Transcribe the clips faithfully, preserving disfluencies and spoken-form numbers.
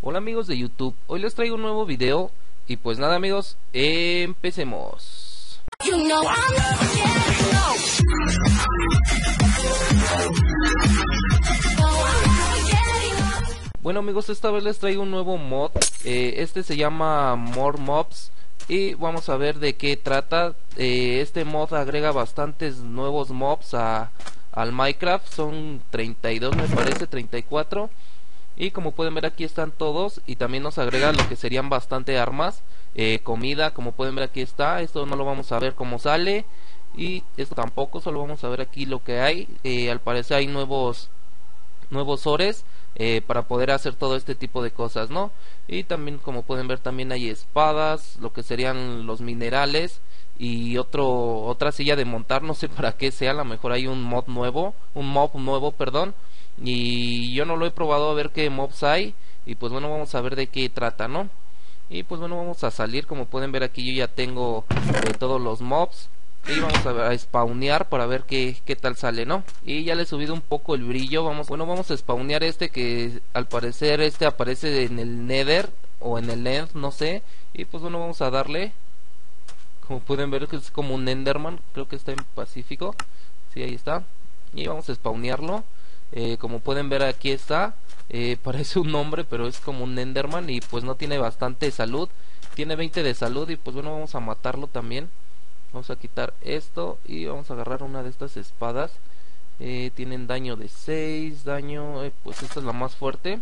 Hola amigos de YouTube, hoy les traigo un nuevo video y pues nada amigos, empecemos. You know bueno amigos, esta vez les traigo un nuevo mod, eh, este se llama More Mobs y vamos a ver de qué trata. eh, Este mod agrega bastantes nuevos mobs a, al Minecraft, son treinta y dos me parece, treinta y cuatro. Y como pueden ver aquí están todos y también nos agrega lo que serían bastante armas, eh, comida, como pueden ver aquí está. Esto no lo vamos a ver cómo sale y esto tampoco, solo vamos a ver aquí lo que hay. eh, Al parecer hay nuevos nuevos ores eh, para poder hacer todo este tipo de cosas, ¿no? Y también como pueden ver también hay espadas, lo que serían los minerales y otro otra silla de montar, no sé para qué sea, a lo mejor hay un mod nuevo, un mob nuevo, perdón. Y yo no lo he probado a ver qué mobs hay. Y pues bueno, vamos a ver de qué trata, ¿no? Y pues bueno, vamos a salir. Como pueden ver aquí yo ya tengo eh, todos los mobs. Y vamos a, a spawnear para ver qué, qué tal sale, ¿no? Y ya le he subido un poco el brillo. Vamos, bueno, vamos a spawnear este que al parecer este aparece en el Nether o en el End, no sé. Y pues bueno, vamos a darle. Como pueden ver que es como un Enderman. Creo que está en Pacífico. Sí, ahí está. Y vamos a spawnearlo. Eh, como pueden ver aquí está, eh, parece un hombre pero es como un Enderman y pues no tiene bastante salud, tiene veinte de salud y pues bueno, vamos a matarlo también. Vamos a quitar esto y vamos a agarrar una de estas espadas. eh, Tienen daño de seis, daño, eh, pues esta es la más fuerte.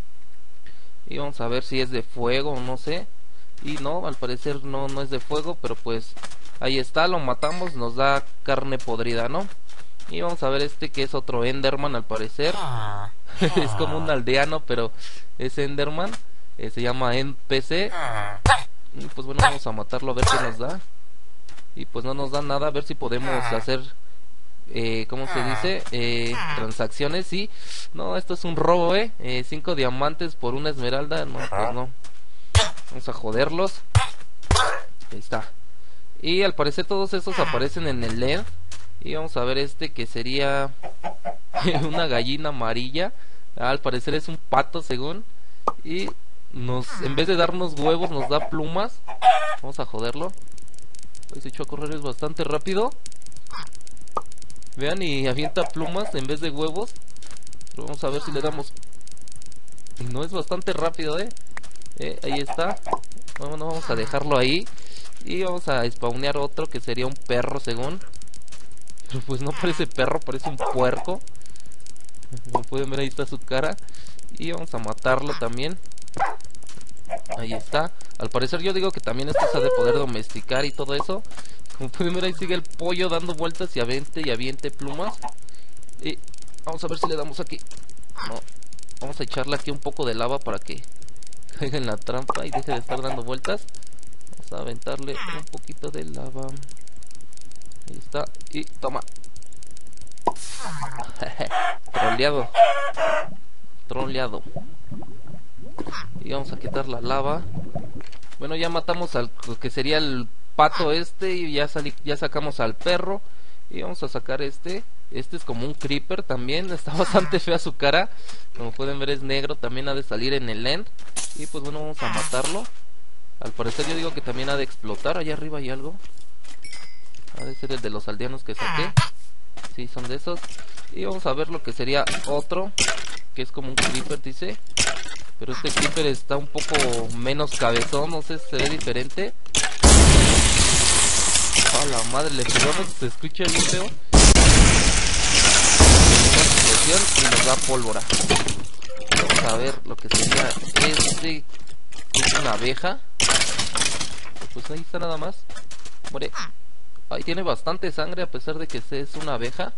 Y vamos a ver si es de fuego o no sé. Y no, al parecer no, no es de fuego, pero pues ahí está, lo matamos, nos da carne podrida, ¿no? Y vamos a ver este que es otro Enderman al parecer. Es como un aldeano pero es Enderman. eh, Se llama N P C. Y pues bueno, vamos a matarlo a ver qué nos da. Y pues no nos da nada, a ver si podemos hacer eh, ¿cómo se dice? Eh, transacciones. Sí, no, esto es un robo, eh, eh cinco diamantes por una esmeralda. No, pues no. Vamos a joderlos. Ahí está. Y al parecer todos esos aparecen en el L E D. Y vamos a ver este que sería una gallina amarilla. Al parecer es un pato según. Y nos, en vez de darnos huevos nos da plumas. Vamos a joderlo. Pues se echó a correr, es bastante rápido. Vean, y avienta plumas en vez de huevos. Pero vamos a ver si le damos. Y no, es bastante rápido, eh, eh Ahí está. Bueno, vamos a dejarlo ahí. Y vamos a spawnear otro que sería un perro según. Pero pues no parece perro, parece un puerco. Como pueden ver ahí está su cara. Y vamos a matarlo también. Ahí está. Al parecer yo digo que también esto se ha de poder domesticar y todo eso. Como pueden ver ahí sigue el pollo dando vueltas y aviente y aviente plumas. Y vamos a ver si le damos aquí. No, vamos a echarle aquí un poco de lava para que caiga en la trampa y deje de estar dando vueltas. Vamos a aventarle un poquito de lava. Ahí está, y toma. Troleado. Troleado. Y vamos a quitar la lava. Bueno, ya matamos al que sería el pato este. Y ya salí, ya sacamos al perro. Y vamos a sacar este. Este es como un creeper también. Está bastante fea su cara. Como pueden ver es negro. También ha de salir en el end. Y pues bueno, vamos a matarlo. Al parecer yo digo que también ha de explotar. Allá arriba hay algo. Ha de ser el de los aldeanos que saqué. Sí, son de esos. Y vamos a ver lo que sería otro, que es como un creeper, dice. Pero este creeper está un poco menos cabezón, no sé, se ve diferente. A la madre, le pegamos, se escucha bien feo. Y nos da pólvora. Vamos a ver lo que sería este, que es una abeja. Pues ahí está nada más. Muere. Ahí tiene bastante sangre a pesar de que es una abeja.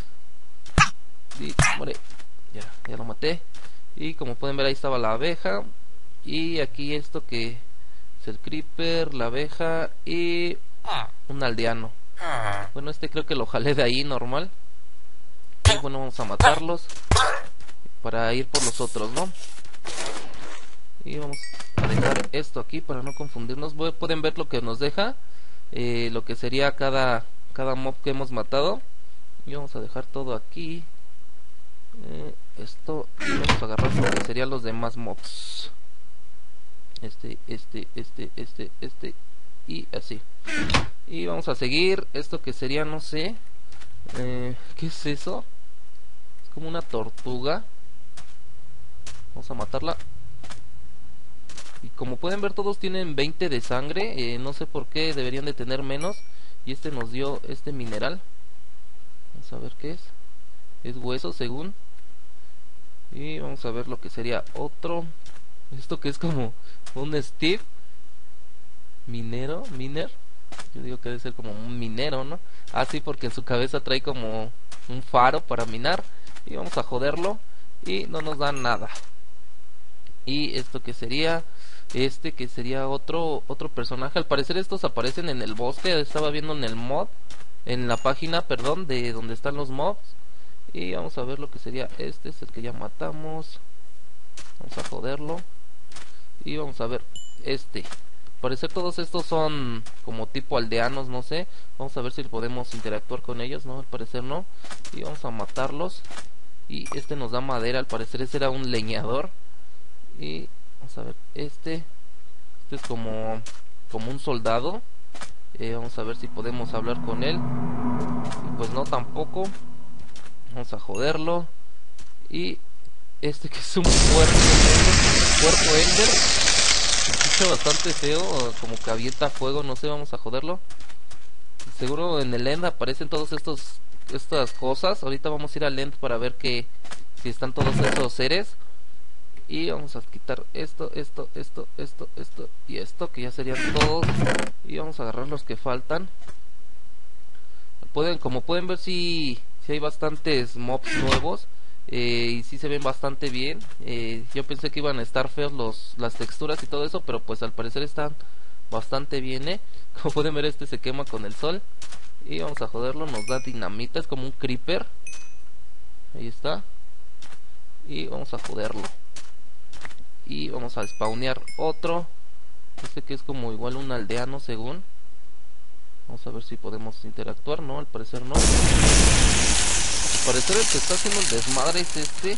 Y muere. Ya, ya lo maté. Y como pueden ver ahí estaba la abeja. Y aquí esto que es el creeper, la abeja y un aldeano. Bueno, este creo que lo jalé de ahí normal. Y bueno, vamos a matarlos para ir por los otros, ¿no? Y vamos a dejar esto aquí para no confundirnos. Pueden ver lo que nos deja. Eh, lo que sería cada cada mob que hemos matado. Y vamos a dejar todo aquí. Eh, esto. Y vamos a agarrar lo que serían los demás mobs. este, este, este, este, este y así. Y vamos a seguir esto que sería, no sé, eh, ¿qué es eso? Es como una tortuga. Vamos a matarla. Y como pueden ver, todos tienen veinte de sangre. eh, No sé por qué deberían de tener menos. Y este nos dio este mineral. Vamos a ver qué es. Es hueso según. Y vamos a ver lo que sería otro. Esto que es como un Steve minero, miner. Yo digo que debe ser como un minero, ¿no? Ah, sí, porque en su cabeza trae como un faro para minar. Y vamos a joderlo. Y no nos da nada. Y esto que sería, este que sería otro otro personaje. Al parecer estos aparecen en el bosque. Estaba viendo en el mod, en la página, perdón, de donde están los mobs. Y vamos a ver lo que sería este. Es el que ya matamos. Vamos a joderlo. Y vamos a ver este. Al parecer todos estos son como tipo aldeanos, no sé. Vamos a ver si podemos interactuar con ellos, ¿no? Al parecer no. Y vamos a matarlos. Y este nos da madera. Al parecer ese era un leñador. Y vamos a ver este. Este es como como un soldado. eh, Vamos a ver si podemos hablar con él. Y pues no, tampoco. Vamos a joderlo. Y este que es un cuerpo Cuerpo ender. Se escucha bastante feo, como que avienta fuego, no sé. Vamos a joderlo. Seguro en el end aparecen todos estos estas cosas. Ahorita vamos a ir al end para ver que si están todos esos seres. Y vamos a quitar esto, esto, esto, esto, esto y esto, que ya serían todos. Y vamos a agarrar los que faltan. Pueden, como pueden ver, si, si hay bastantes mobs nuevos. Eh, y si se ven bastante bien. eh, Yo pensé que iban a estar feos los, las texturas y todo eso, pero pues al parecer están bastante bien, eh. Como pueden ver, este se quema con el sol. Y vamos a joderlo, nos da dinamita, es como un creeper. Ahí está. Y vamos a joderlo. Y vamos a spawnear otro. Este que es como igual un aldeano según. Vamos a ver si podemos interactuar. No, al parecer no. Al parecer el que está haciendo el desmadre es este.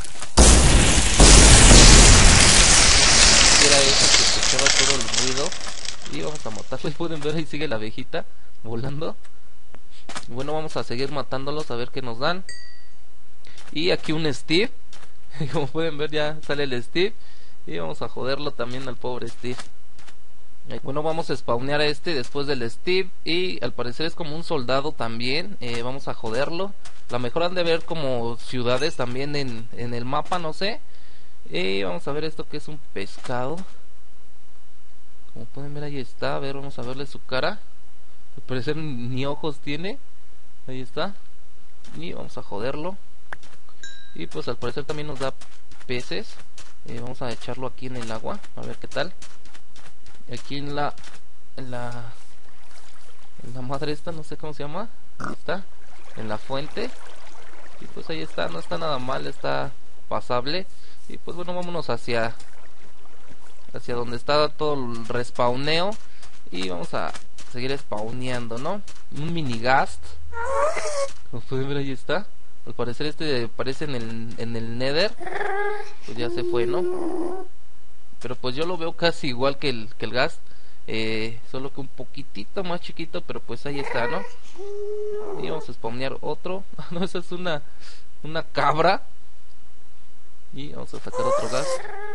Era ese que escuchaba todo el ruido. Y vamos a matarlo. Y pueden ver, ahí sigue la abejita volando. Y bueno, vamos a seguir matándolos a ver qué nos dan. Y aquí un Steve. Como pueden ver, ya sale el Steve. Y vamos a joderlo también al pobre Steve. Bueno, vamos a spawnear a este después del Steve. Y al parecer es como un soldado también. eh, Vamos a joderlo. La mejor han de ver como ciudades también en, en el mapa, no sé. Y vamos a ver esto que es un pescado. Como pueden ver, ahí está. A ver, vamos a verle su cara. Al parecer ni ojos tiene. Ahí está. Y vamos a joderlo. Y pues al parecer también nos da peces. Eh, vamos a echarlo aquí en el agua, a ver qué tal. Aquí en la en la en la madre esta, no sé cómo se llama. Ahí está, en la fuente. Y pues ahí está, no está nada mal, está pasable. Y pues bueno, vámonos hacia hacia donde está todo el respawneo. Y vamos a seguir spawneando, ¿no? Un mini ghast. Como pueden ver, ahí está. Al parecer este aparece en el, en el Nether. Pues ya se fue, ¿no? Pero pues yo lo veo casi igual que el, que el ghast. eh, Solo que un poquitito más chiquito. Pero pues ahí está, ¿no? Y vamos a spawnear otro. No, esa es una Una cabra. Y vamos a sacar otro ghast.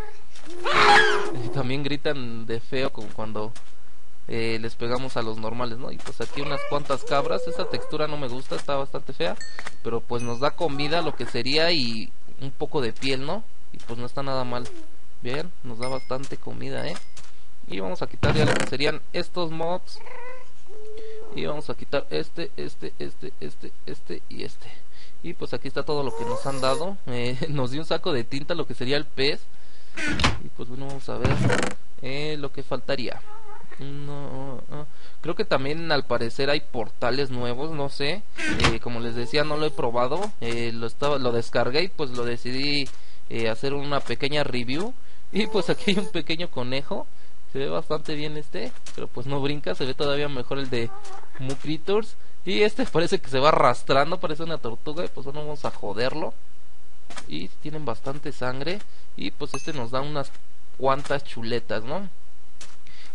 Y también gritan de feo, como cuando eh, les pegamos a los normales, ¿no? Y pues aquí unas cuantas cabras. Esa textura no me gusta, está bastante fea. Pero pues nos da comida, lo que sería, y un poco de piel, ¿no? Y pues no está nada mal. Bien, nos da bastante comida, ¿eh? Y vamos a quitar ya lo que serían estos mobs. Y vamos a quitar este, este, este, este, este y este. Y pues aquí está todo lo que nos han dado. eh, Nos dio un saco de tinta, lo que sería el pez. Y pues bueno, vamos a ver eh, lo que faltaría. No, no, creo que también al parecer hay portales nuevos, no sé. eh, Como les decía, no lo he probado. eh, Lo estaba, lo descargué y pues lo decidí eh, hacer una pequeña review. Y pues aquí hay un pequeño conejo. Se ve bastante bien este, pero pues no brinca. Se ve todavía mejor el de Moo Creatures. Y este parece que se va arrastrando, parece una tortuga. Y pues bueno, vamos a joderlo. Y tienen bastante sangre. Y pues este nos da unas cuantas chuletas, ¿no?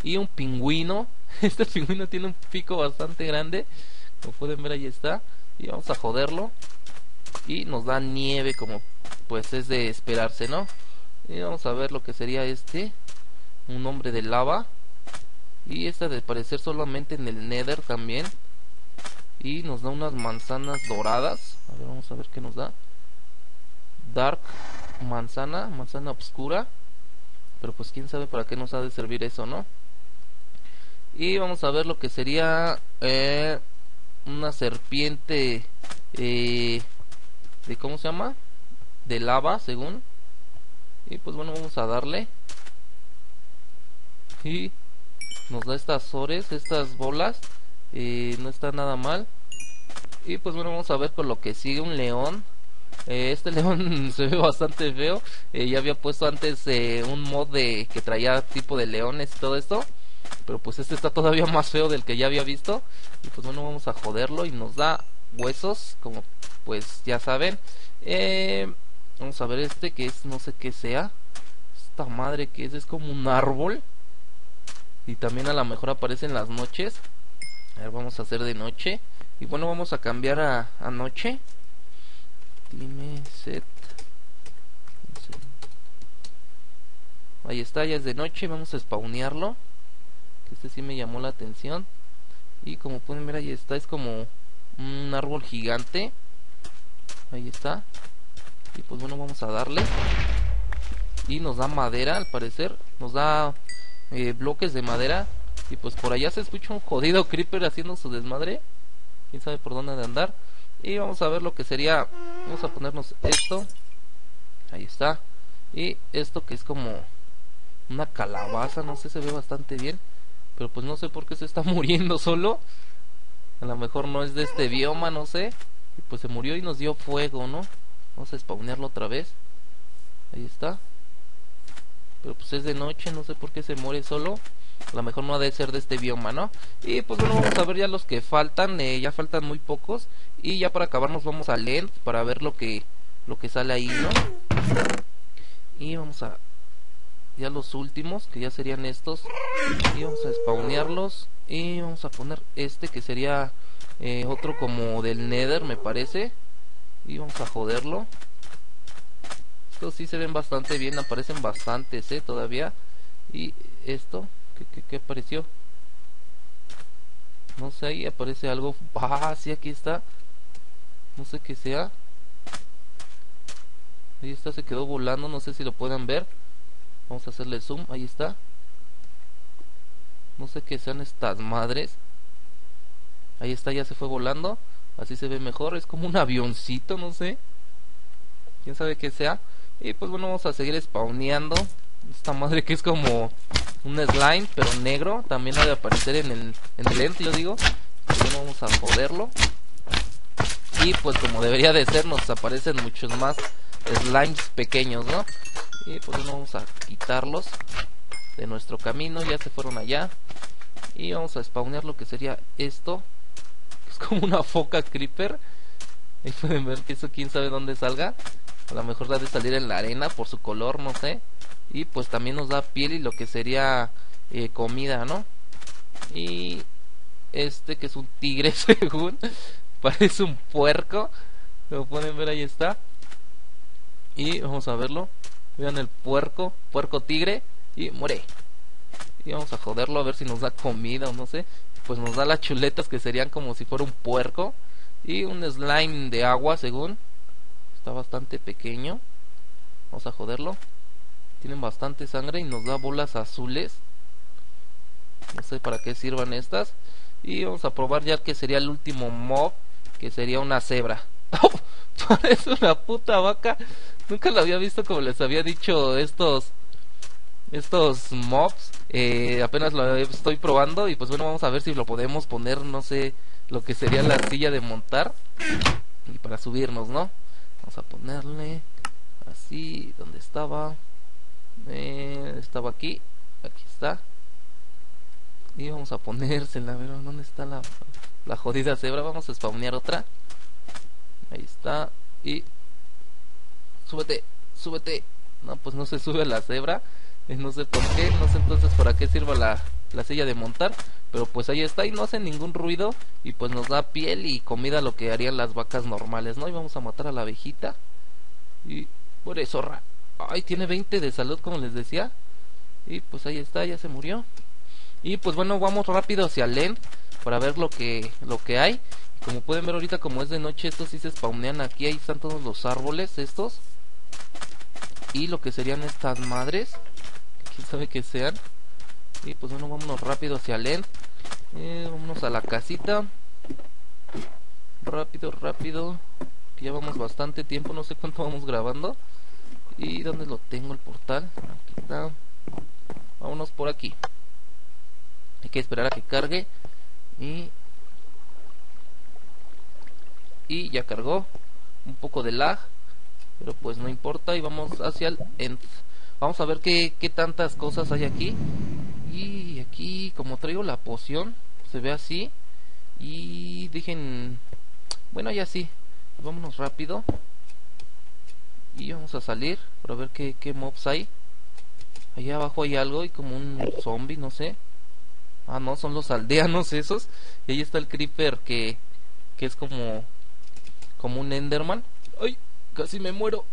y un pingüino. Este pingüino tiene un pico bastante grande, como pueden ver, ahí está. Y vamos a joderlo. Y nos da nieve, como pues es de esperarse, ¿no? Y vamos a ver lo que sería este, un hombre de lava. Y esta de parecer solamente en el Nether también. Y nos da unas manzanas doradas. A ver, vamos a ver qué nos da. Dark manzana, manzana oscura. Pero pues quién sabe para qué nos ha de servir eso, ¿no? Y vamos a ver lo que sería eh, una serpiente eh, de, ¿cómo se llama? De lava, según. Y pues bueno, vamos a darle. Y nos da estas ores, estas bolas. Eh, no está nada mal. Y pues bueno, vamos a ver con lo que sigue, un león. Eh, este león se ve bastante feo. Eh, ya había puesto antes eh, un mod de que traía tipo de leones y todo esto. Pero pues este está todavía más feo del que ya había visto. Y pues bueno, vamos a joderlo. Y nos da huesos, como pues ya saben. Eh, vamos a ver este que es, no sé qué sea. Esta madre que es, es como un árbol. Y también a lo mejor aparece en las noches. A ver, vamos a hacer de noche. Y bueno, vamos a cambiar a, a noche. Dime set. Ahí está, ya es de noche. Vamos a spawnearlo. Que este sí me llamó la atención. Y como pueden ver, ahí está. Es como un árbol gigante. Ahí está. Y pues bueno, vamos a darle. Y nos da madera, al parecer. Nos da eh, bloques de madera. Y pues por allá se escucha un jodido creeper haciendo su desmadre. Quién sabe por dónde de andar. Y vamos a ver lo que sería. Vamos a ponernos esto. Ahí está. Y esto que es como una calabaza, no sé, se ve bastante bien. Pero pues no sé por qué se está muriendo solo. A lo mejor no es de este bioma, no sé. Y pues se murió y nos dio fuego, ¿no? Vamos a spawnearlo otra vez. Ahí está. Pero pues es de noche, no sé por qué se muere solo. A lo mejor no ha de ser de este bioma, ¿no? Y pues bueno, vamos a ver ya los que faltan. eh, Ya faltan muy pocos. Y ya para acabar nos vamos al end para ver lo que lo que sale ahí, ¿no? Y vamos a ya los últimos, que ya serían estos. Y vamos a spawnearlos. Y vamos a poner este que sería eh, otro como del Nether, me parece. Y vamos a joderlo. Estos sí se ven bastante bien, aparecen bastantes, eh, todavía. Y esto, ¿qué, qué, qué apareció? No sé, ahí aparece algo. Ah, sí, aquí está. No sé qué sea. Ahí está, se quedó volando, no sé si lo pueden ver. Vamos a hacerle zoom, ahí está. No sé qué sean estas madres. Ahí está, ya se fue volando. Así se ve mejor, es como un avioncito, no sé. Quién sabe qué sea. Y pues bueno, vamos a seguir spawneando. Esta madre que es como un slime, pero negro. También ha de aparecer en el, en el end, yo digo. Y bueno, vamos a joderlo. Y pues como debería de ser, nos aparecen muchos más slimes pequeños, ¿no? Y pues bueno, vamos a quitarlos de nuestro camino. Ya se fueron allá. Y vamos a spawnear lo que sería esto. Es como una foca creeper. Ahí pueden ver que eso quién sabe dónde salga. A lo mejor da de salir en la arena por su color, no sé. Y pues también nos da piel y lo que sería eh, comida, ¿no? Y este que es un tigre según. Parece un puerco. Lo pueden ver, ahí está. Y vamos a verlo. Vean el puerco, puerco tigre. Y muere. Y vamos a joderlo a ver si nos da comida o no sé. Pues nos da las chuletas que serían como si fuera un puerco. Y un slime de agua según. Está bastante pequeño. Vamos a joderlo. Tienen bastante sangre y nos da bolas azules. No sé para qué sirvan estas. Y vamos a probar ya que sería el último mob, que sería una cebra. ¡Oh! Parece una puta vaca. Nunca lo había visto como les había dicho estos estos mobs. Eh, apenas lo estoy probando y pues bueno, vamos a ver si lo podemos poner, no sé, lo que sería la silla de montar. Y para subirnos, ¿no? Vamos a ponerle así, donde estaba. Eh, estaba aquí, aquí está. Y vamos a ponérsela, a ver dónde está la, la jodida cebra. Vamos a spawnear otra. Ahí está. Y súbete, súbete. No, pues no se sube la cebra. Eh, no sé por qué, no sé entonces para qué sirva la, la silla de montar. Pero pues ahí está y no hace ningún ruido. Y pues nos da piel y comida, lo que harían las vacas normales, ¿no? Y vamos a matar a la abejita. Y por eso, zorra. Ay, tiene veinte de salud, como les decía. Y pues ahí está, ya se murió. Y pues bueno, vamos rápido hacia el end para ver lo que lo que hay. Como pueden ver ahorita, como es de noche, estos sí se spawnean aquí. Ahí están todos los árboles estos. Y lo que serían estas madres, quién sabe qué sean. Y pues bueno, vámonos rápido hacia el end. eh, Vámonos a la casita. Rápido, rápido, que ya vamos bastante tiempo, no sé cuánto vamos grabando. ¿Y dónde lo tengo el portal? Aquí está. Vámonos por aquí. Hay que esperar a que cargue. Y Y ya cargó. Un poco de lag, pero pues no importa. Y vamos hacia el end. Vamos a ver qué, qué tantas cosas hay aquí. Y aquí, como traigo la poción, se ve así. Y dejen... Bueno, ya sí. Vámonos rápido. Y vamos a salir para ver qué, qué mobs hay. Allá abajo hay algo y como un zombie, no sé. Ah, no, son los aldeanos esos. Y ahí está el creeper que, que es como como un enderman. Ay, casi me muero.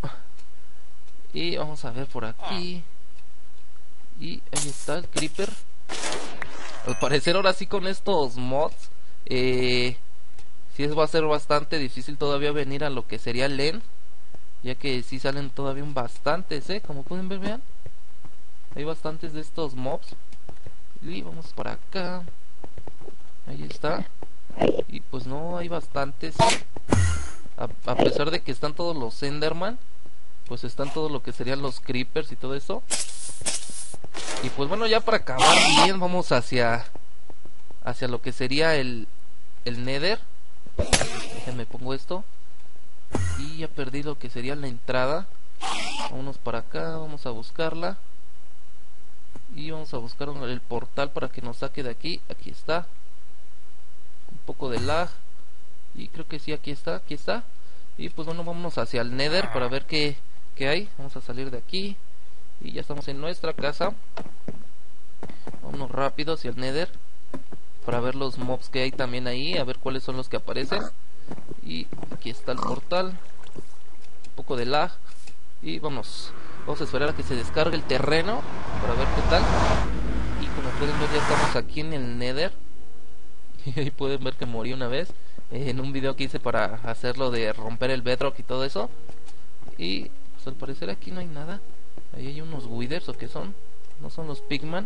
Y vamos a ver por aquí. Y ahí está el creeper. Al parecer ahora sí con estos mods eh, sí va a ser bastante difícil todavía venir a lo que sería el end, ya que sí salen todavía un bastantes, eh, como pueden ver, vean. Hay bastantes de estos mobs. Y vamos para acá. Ahí está. Y pues no, hay bastantes. A, a pesar de que están todos los Enderman, pues están todo lo que serían los creepers y todo eso. Y pues bueno, ya para acabar bien, vamos hacia hacia lo que sería el el Nether. Déjenme pongo esto. Y ya perdí lo que sería la entrada. Vámonos para acá, vamos a buscarla. Y vamos a buscar el portal para que nos saque de aquí. Aquí está. Un poco de lag. Y creo que sí, aquí está, aquí está. Y pues bueno, vámonos hacia el Nether para ver qué, qué hay. Vamos a salir de aquí. Y ya estamos en nuestra casa. Vámonos rápido hacia el Nether para ver los mobs que hay también ahí. A ver cuáles son los que aparecen. Y aquí está el portal. Un poco de lag. Y vamos, vamos a esperar a que se descargue el terreno para ver qué tal. Y como pueden ver, ya estamos aquí en el Nether. Y ahí pueden ver que morí una vez en un video que hice para hacerlo de romper el bedrock y todo eso. Y pues al parecer aquí no hay nada. Ahí hay unos withers, o qué son. No son los pigman.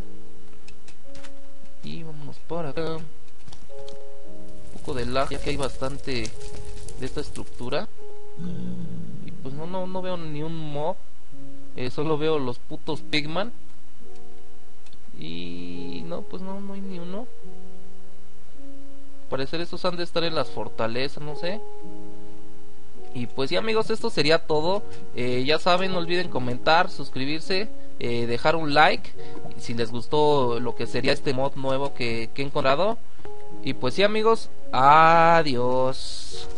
Y vámonos por acá. Un poco de lag, ya que hay bastante de esta estructura. Y pues no, no, no veo ni un mob. eh, Solo veo los putos pigman. Y no, pues no, no hay ni uno. Al parecer estos han de estar en las fortalezas, no sé. Y pues sí, amigos, esto sería todo. eh, Ya saben, no olviden comentar, suscribirse, eh, dejar un like si les gustó lo que sería este mod nuevo que, que he encontrado. Y pues sí, amigos, adiós.